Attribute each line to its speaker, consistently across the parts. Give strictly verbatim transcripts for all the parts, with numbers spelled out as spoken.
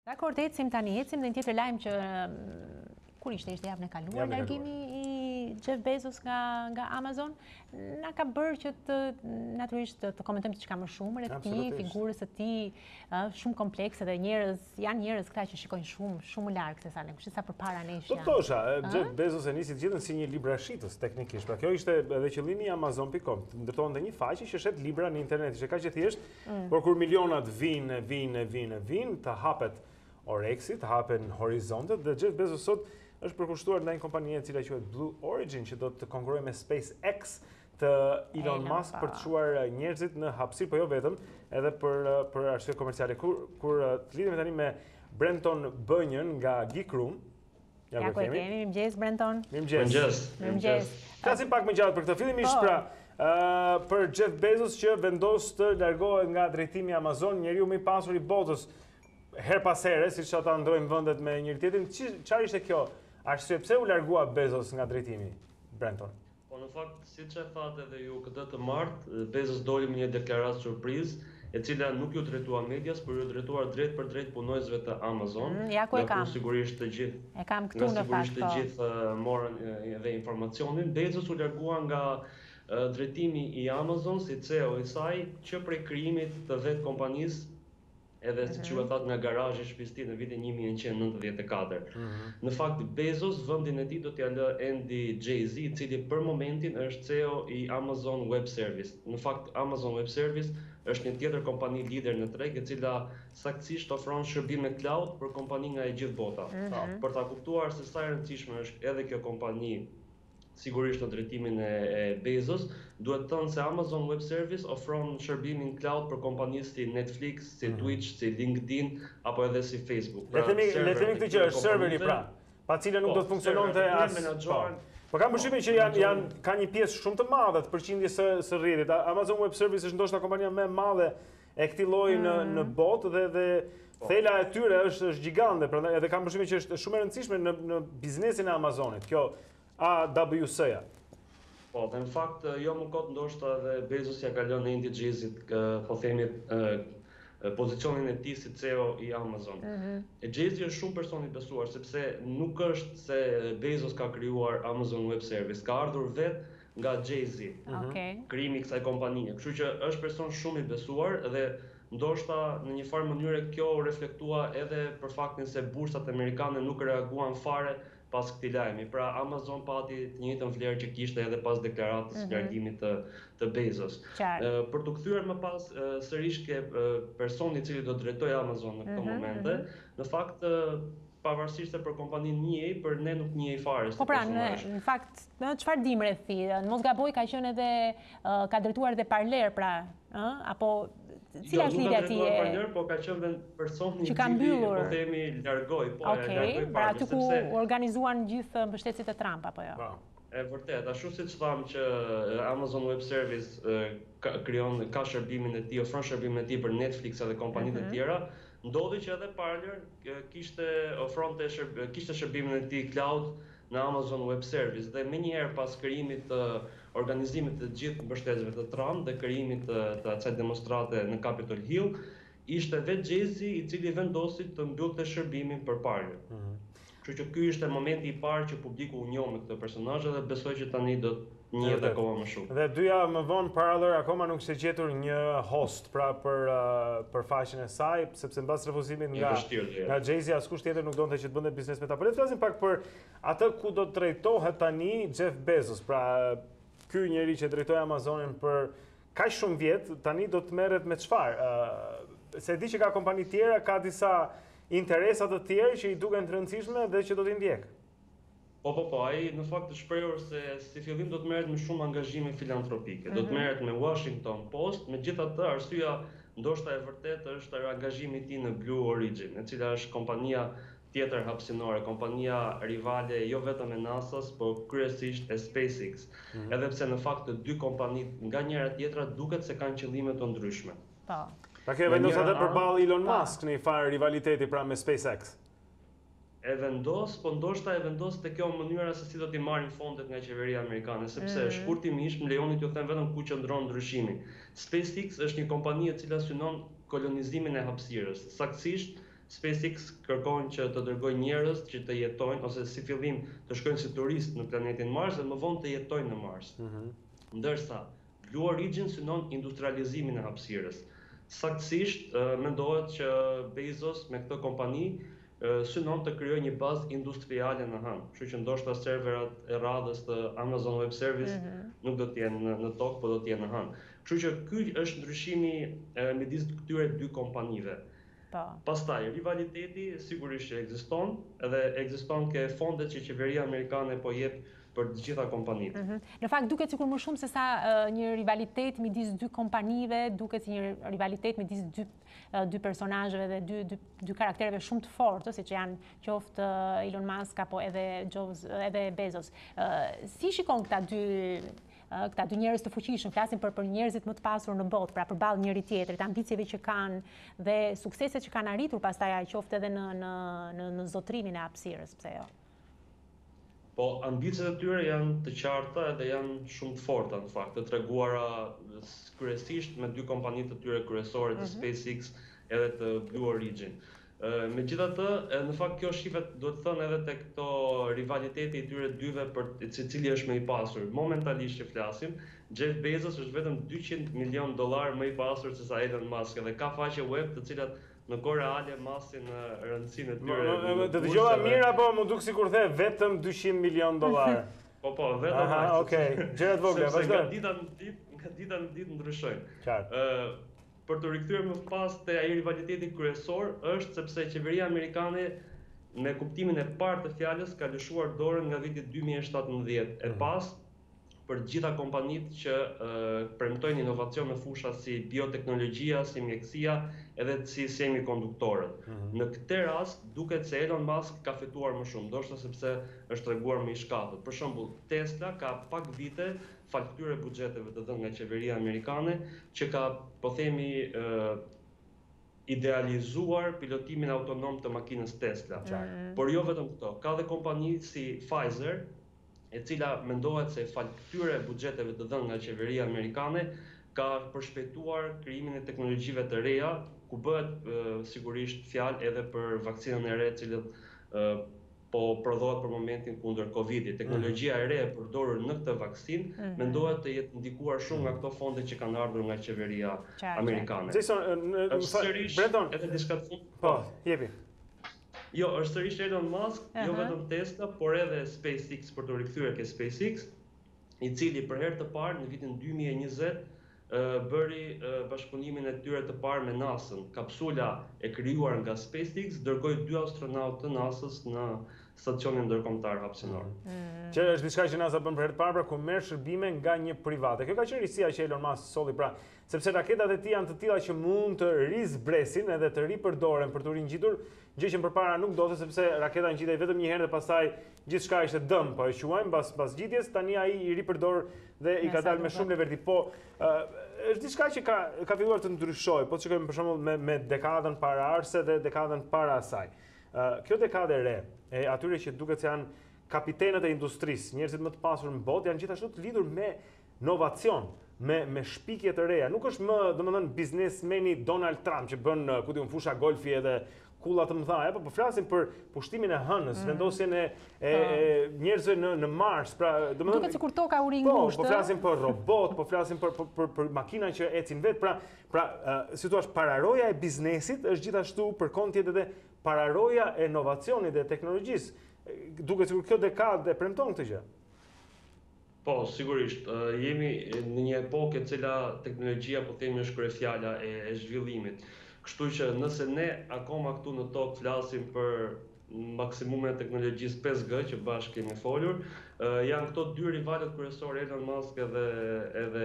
Speaker 1: Dakor, të ecim tani, ecim dhe një tjetër lajm që kur ishte ishte javën e kaluar, largimi i Jeff Bezos nga nga Amazon, na ka bërë që të natyrisht të komentojmë diçka më shumë rreth tij, figurës së tij, shumë komplekse dhe njerëz, janë njerëz këta që shikojnë shumë, shumë më larg se sa ne, kështu sa përpara nesh janë.
Speaker 2: Po thosha, Jeff Bezos e nisi të gjithën si një librashitës teknikisht. Pra kjo ishte edhe qëllimi i amazon punkt com. Ndërtonte një faqe që shet libra në internet, ishte kaq e thjeshtë, por kur milionat vinë, vinë, vinë, vinë, të hapet Orexi, të hapen horizontet dhe Jeff Bezos sot është përkushtuar ndaj një kompanie e cila quhet Blue Origin, që do të konkurrojë me SpaceX të Elon Musk për të çuar njerëzit në hapësirë, po jo vetëm, edhe për për arsye komerciale. Kur kur të lidhemi tani me Brenton Bënjën nga Geek Room.
Speaker 1: Ja ku e kemi, mirëmëngjes Brenton.
Speaker 2: Mirëmëngjes.
Speaker 1: Mirëmëngjes.
Speaker 2: Flasim pak më gjatë për këtë. Fillimisht pra Uh, për Jeff Bezos që vendos të largohet nga drejtimi Amazon, njeriu më i pasur i botës, her pas here, siç ata ndrojnë vendet me njëri tjetrin. Çfarë ishte kjo arsye pse u largua Bezos nga drejtimi, Brenton?
Speaker 3: Po në fakt, siç e thatë edhe ju këtë të martë, Bezos doli me një deklaratë surprizë, e cila nuk ju drejtua medias, por ju drejtuar drejt për drejt punojësve të Amazon.
Speaker 1: Mm, ja ku e kam.
Speaker 3: Sigurisht të gjithë.
Speaker 1: E kam këtu në fakt.
Speaker 3: Sigurisht të gjithë morën edhe informacionin. Bezos u largua nga drejtimi i Amazon si C E O i saj që prej krijimit të vetë kompanisë, edhe si që e thatë nga garazhi i shtëpisë tij në vitin një mijë e nëntëqind e nëntëdhjetë e katër. Në fakt, Bezos vendin e tij do t'ia lë Andy Jassy, i cili për momentin është C E O i Amazon Web Service. Në fakt, Amazon Web Service është një tjetër kompani lider në treg, e cila saktësisht ofron shërbime cloud për kompani nga e gjithë bota. Për ta kuptuar se sa e rëndësishme është edhe kjo kompani, sigurisht në drejtimin e Bezos, duhet të thënë se Amazon Web Service ofron shërbimin cloud për kompanisë si Netflix, si Twitch, si LinkedIn, apo edhe si Facebook.
Speaker 2: Le të themi këtë që është serveri pra, pa cilën nuk do të funksiononte as. Po kam përshtypjen që janë janë ka një pjesë shumë të madhe të përqindjes së së rrjetit. Amazon Web Service është ndoshta kompania më e madhe e këtij lloji në në botë dhe dhe thela e tyre është është gjigante, prandaj edhe kam përshtypjen që është shumë e rëndësishme në në biznesin e Amazonit. Kjo A W S-ja.
Speaker 3: Po, dhe në fakt, jo më kot ndoshta dhe Bezos ja ka lënë Andy Jassyt, po themi, pozicionin e tij si C E O i Amazon. E Jassy është shumë person i besuar, sepse nuk është se Bezos ka krijuar Amazon Web Service, ka ardhur vetë nga Jassy, krijimi i kësaj kompanie. Kështu që është person shumë i besuar dhe ndoshta në një farë mënyrë kjo reflektua edhe për faktin se bursat amerikane nuk reaguan fare pas këtij lajmi. Pra Amazon pati të njëjtën vlerë që kishte edhe pas deklaratës së largimit të të Bezos. Për të kthyer më pas sërish ke personi i cili do drejtojë Amazon në këtë momente, në fakt pavarësisht se për kompaninë njihej, për ne nuk njihej fare.
Speaker 1: Po pra, në fakt, çfarë dim rreth tij? Mos gaboj, ka qenë edhe ka drejtuar edhe Parler, pra, ë, apo cila është lidhja e tij?
Speaker 3: Po ka qenë personi
Speaker 1: që ka mbyllur,
Speaker 3: po themi largoi, po e largoi
Speaker 1: Parler. Pra aty ku organizuan gjithë mbështetësit e Trump apo jo?
Speaker 3: E vërtet, ashtu siç thamë që Amazon Web Service ka krijon ka shërbimin e tij, ofron shërbimin e tij për Netflix edhe kompanitë e tjera, ndodhi që edhe Parler kishte ofronte kishte shërbimin e tij cloud në Amazon Web Service dhe menjëherë pas krijimit të organizimit të gjithë mbështetësve të Trump dhe krijimit të të asaj demonstrate në Capitol Hill, ishte vetë Jassy i cili vendosi të mbyllte shërbimin për Parler. Kështu që ky ishte momenti i parë që publiku u njoh me këtë personazh dhe besoj që tani do të njihet akoma më shumë.
Speaker 2: Dhe dyja më vonë Parler akoma nuk s'e gjetur një host pra për për faqen e saj, sepse mbas refuzimit nga nga Jassy askush tjetër nuk donte që të bënte biznes me ta. Por le të flasim pak për atë ku do të drejtohet tani Jeff Bezos, pra ky njeri që drejtoi Amazonin për kaq shumë vjet, tani do të merret me çfarë? Se di që ka kompani tjera, ka disa interesa të tjerë që i duken të rëndësishme dhe që do t'i ndjek.
Speaker 3: Po, po, po, ai në fakt të shprehur se si fillim do të merret me shumë angazhime filantropike. Do të merret me Washington Post, megjithatë arsyeja ndoshta e vërtetë është angazhimi i tij në Blue Origin, e cila është kompania tjetër hapësinore, kompania rivale jo vetëm e NASA-s, por kryesisht e SpaceX. Edhe pse në fakt të dy kompanitë nga njëra tjetra duket se kanë qëllime të ndryshme.
Speaker 1: Po.
Speaker 2: Pra kjo vendos edhe përballë Elon Musk në një farë rivaliteti pra me SpaceX.
Speaker 3: E vendos, po ndoshta e vendos te kjo mënyra se si do t'i marrin fondet nga qeveria amerikane, sepse shkurtimisht më lejoni t'ju them vetëm ku qëndron ndryshimi. SpaceX është një kompani e cila synon kolonizimin e hapësirës, saktësisht SpaceX kërkon që të dërgojë njerëz që të jetojnë ose si fillim të shkojnë si turist në planetin Mars dhe më vonë të jetojnë në Mars. Mm-hmm. Ndërsa Blue Origin synon industrializimin e hapësirës. Saktësisht mendohet që Bezos me këtë kompani synon të krijojë një bazë industriale në hënë. Kështu që ndoshta serverat e radhës të Amazon Web Service mm-hmm. nuk do të jenë në, në tokë, por do të jenë në hënë. Kështu që ky është ndryshimi midis këtyre dy kompanive. Pa. Pastaj, rivaliteti sigurisht që ekziston, edhe ekziston ke fondet që qeveria amerikane po jep për të gjitha kompanitë.
Speaker 1: Mm-hmm. Në fakt duket sikur më shumë se sa uh, një rivalitet midis dy kompanive, duket si një rivalitet midis dy uh, dy personazheve dhe dy dy dy karaktereve shumë të fortë, siç janë qoftë uh, Elon Musk apo edhe Jobs, edhe Bezos. Uh, si shikon këta dy këta dy njerëz të fuqishëm, flasin për për njerëzit më të pasur në botë, pra përballë njëri tjetrit, ambicieve që kanë dhe sukseset që kanë arritur pastaj qoftë edhe në në në, në zotrimin e hapësirës, pse jo?
Speaker 3: Po, ambicet e tyre janë të qarta edhe janë shumë të forta në fakt, të treguara kryesisht me dy kompani të tyre kryesore të mm-hmm. SpaceX edhe të Blue Origin. Megjithatë, në fakt kjo shifet duhet të thënë edhe te këto rivaliteti i tyre dyve për se cili është më i pasur. Momentalisht që flasim, Jeff Bezos është vetëm dyqind milion dollar më i pasur se sa Elon Musk dhe ka faqe web të cilat në kohë reale masin rëndësinë e tyre.
Speaker 2: Të dëgjova mirë apo më duk sikur the vetëm dyqind milion dollar.
Speaker 3: Po po, vetëm.
Speaker 2: Aha, okay. Gjërat vogla, vazhdo.
Speaker 3: Nga dita në ditë, nga dita në ditë ndryshojnë.
Speaker 2: Qartë.
Speaker 3: Për të rikthyer më pas te ai rivaliteti kryesor është sepse qeveria amerikane me kuptimin e parë të fjalës ka lëshuar dorën nga viti dy mijë e shtatëmbëdhjetë e pas për gjitha kompanitë që uh, premtojnë inovacion në fusha si bioteknologjia, si mjekësia edhe si semikonduktorët. Mm-hmm. Në këtë rast duket se Elon Musk ka fituar më shumë, ndoshta sepse është treguar më i shkatët. Për shembull, Tesla ka pak vite fal këtyre buxheteve të dhënë nga qeveria amerikane që ka, po themi, uh, idealizuar pilotimin autonom të makinës Tesla. Mm. Por jo vetëm këto, ka dhe kompani si Pfizer, e cila mendohet se fal këtyre buxheteve të dhënë nga qeveria amerikane ka përshpejtuar krijimin e teknologjive të reja, ku bëhet uh, sigurisht fjalë edhe për vaksinën e re, e cila uh, po prodhohet për momentin kundër Covidit. Teknologjia e re e përdorur në këtë vaksinë mm-hmm. mendohet të jetë ndikuar shumë nga këto fonde që kanë ardhur nga qeveria Qarë. amerikane.
Speaker 2: Jason,
Speaker 3: Breton, edhe diçka të fundit.
Speaker 2: Po, jepi.
Speaker 3: Jo, është sërish Elon Musk, uh-huh. jo vetëm Tesla, por edhe SpaceX për të rikthyer ke SpaceX, i cili për herë të parë në vitin dy mijë e njëzet uh, bëri uh, bashkëpunimin e tyre të parë me NASA-n. Kapsula e krijuar nga SpaceX dërgoi dy astronautë të NASA-s në stacionin ndërkombëtar hapësinor.
Speaker 2: Mm. Që është diçka që NASA bën për herë të parë, pra ku merr shërbime nga një private. Kjo ka qenë risia që Elon Musk solli, pra, sepse raketat e tij janë të tilla që mund të rizbresin edhe të ripërdoren për të ringjitur, gjë që përpara nuk ndodhte sepse raketa ngjitej vetëm një herë dhe pastaj gjithçka ishte dëm, po e quajmë pas pas ngjitjes, tani ai i ripërdor dhe i ka dalë me shumë leverti. Po uh, është diçka që ka ka filluar të ndryshojë. Po shikojmë për shembull me me dekadën paraardhëse dhe dekadën para asaj. Uh, kjo dekadë e re, e atyre që duket se janë kapitenët e industrisë, njerëzit më të pasur në botë, janë gjithashtu të lidhur me inovacion, me me shpikje të reja. Nuk është më, domethënë, biznesmeni Donald Trump që bën, ku diun, fusha golfi edhe kulla të mëdha, apo po flasim për pushtimin e hënës, mm. vendosjen e, e, e njerëzve në në Mars, pra domethënë
Speaker 1: duket sikur toka u ri
Speaker 2: ngushtë.
Speaker 1: Po,
Speaker 2: po flasim për robot, po flasim për për, për, për makina që ecin vet, pra pra uh, si thua, pararoja e biznesit është gjithashtu përkon tjetër edhe pararoja e inovacionit dhe teknologjisë. Duket sikur kjo dekadë e premton këtë gjë.
Speaker 3: Po, sigurisht, uh, jemi në një epokë e cila teknologjia po themi është kryefjala e, e zhvillimit. Kështu që nëse ne akoma këtu në tokë flasim për maksimumin e teknologjisë pesë G që bashkë kemi folur, uh, janë këto dy rivalët kryesorë, Elon Musk edhe edhe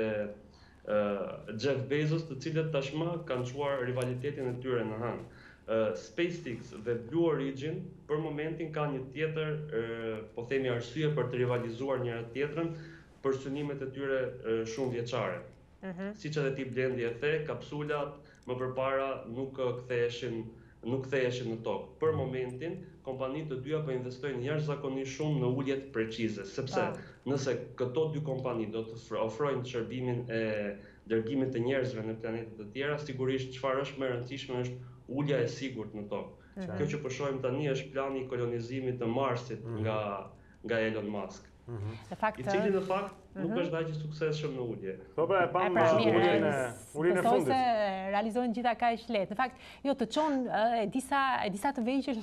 Speaker 3: uh, Jeff Bezos, të cilët tashmë kanë çuar rivalitetin e tyre në hënë. Uh, SpaceX dhe Blue Origin për momentin kanë një tjetër, uh, po themi, arsye për të rivalizuar njëra tjetrën për synimet e tyre uh, shumë vjeçare. Uh-huh. Siç edhe ti Blendi e the, kapsulat më përpara nuk ktheheshin nuk ktheheshin në tokë. Për momentin, kompanitë të dyja po investojnë jashtëzakonisht shumë në uljet precize, sepse oh. nëse këto dy kompani do të ofrojnë shërbimin e dërgimit të njerëzve në planetet të tjera, sigurisht çfarë është më e rëndësishme është ulja e sigurt në tokë. Kjo që po shohim tani është plani i kolonizimit të Marsit nga nga Elon Musk. I cili në fakt nuk është daqë i suksesshëm në ulje.
Speaker 2: Po pra, e pam uljen e fundit.
Speaker 1: Se realizohen gjitha kaq lehtë. Në fakt, jo të çon e disa e disa të vegjël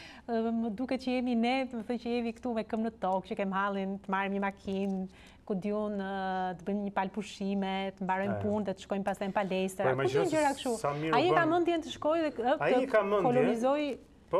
Speaker 1: më duket që jemi ne, më thënë që jemi këtu me këmbë në tokë, që kem hallin të marrim një makinë, ku diun të bëjmë një palë pushime, të mbarojmë punë, të shkojmë pastaj në palestra. Po një gjëra kështu. Ai ka mendjen të shkojë dhe të kolonizojë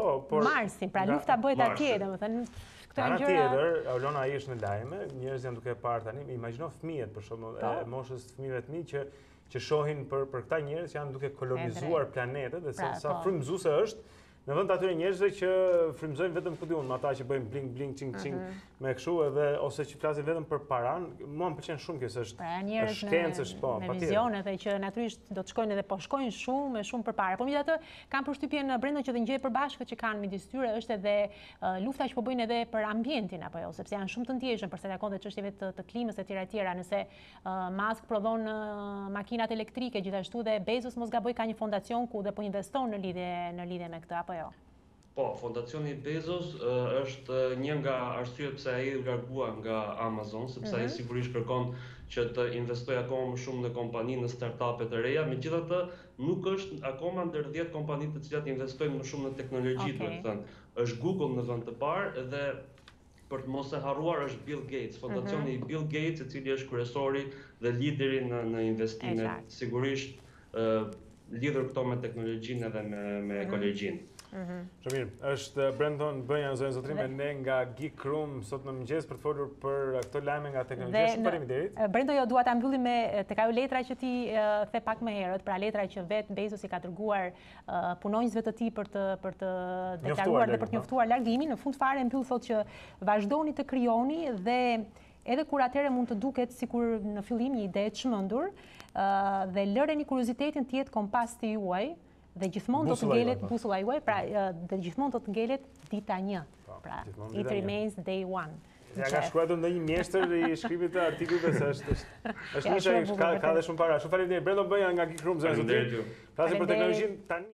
Speaker 1: Marsin, pra lufta bëhet atje, domethënë.
Speaker 2: Ana tjetër, Olona ai është në lajme, njerëz janë duke parë tani, imagjino fëmijët për shembull, e moshës fëmijëve të mi që që shohin për për këta njerëz që janë duke kolonizuar planetet dhe se sa frymëzuese është në vend të atyre njerëzve që frymëzojnë vetëm ku diun, ata që bëjnë bling bling ching ching me kështu edhe ose që flasin vetëm për paran, mua më pëlqen shumë kjo se është shkencë, është po,
Speaker 1: patjetër. Me vizione dhe që natyrisht do të shkojnë edhe po shkojnë shumë me shumë përpara. Po megjithatë kanë përshtypjen brenda që të ngjë përbashkët që kanë midis tyre është edhe lufta që po bëjnë edhe për ambientin apo jo, sepse janë shumë të ndjeshëm për sa takon te çështjeve të, të klimës e tjera tjera. Nëse Musk prodhon makinat elektrike, gjithashtu dhe Bezos mos gaboj ka një fondacion ku dhe po investon në lidhje në lidhje me këtë apo jo?
Speaker 3: Po, fondacioni Bezos është një nga arsyet pse ai u largua nga Amazon, sepse ai sigurisht kërkon që të investojë akoma më shumë në kompani, në startupe të reja, megjithatë nuk është akoma ndër dhjetë kompanitë të cilat investojnë më shumë në teknologji, duhet të thënë. Është Google në vend të parë dhe për të mos e harruar është Bill Gates, fondacioni i Bill Gates, i cili është kryesori dhe lideri në, në investime, sigurisht lidhur këto me teknologjinë edhe me, me ekologjinë.
Speaker 2: Shumë mirë, është Brendon Bënja, zonë zotrim, me ne nga Geek Room sot në mëngjes për të folur për këto lajme nga teknologjia. Shumë faleminderit.
Speaker 1: Brendo, jo, dua ta mbyllim me tek ajo letra që ti the pak më herët, pra letra që vet Bezos i ka dërguar punonjësve të tij për të për të deklaruar dhe për të njoftuar largimin. Në fund fare mbyll thotë që vazhdoni të krijoni dhe edhe kur atëherë mund të duket sikur në fillim një ide e çmendur, dhe lëreni kuriozitetin të jetë kompas i juaj. Dhe gjithmonë do të ngelet busulla juaj, pra dhe gjithmonë do të ngelet dita një. Pra, it remains day one.
Speaker 2: Ja ka shkruar ndonjë mjeshtër i shkripit të artikujve se është është një ka ka dhe shumë para. Shumë faleminderit Brendon Bënja nga Geek Room, zonë zotrim. Flasim për teknologjinë tani.